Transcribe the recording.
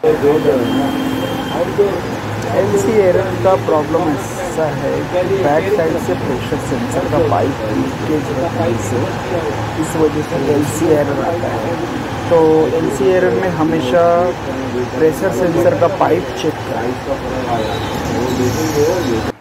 LC error का problem ऐसा है कि बैक साइड से प्रेशर सेंसर का पाइप लीकेज है, इस वजह से एलसी एरर आता है। तो एलसी एरर में हमेशा प्रेशर सेंसर का पाइप चेक करें।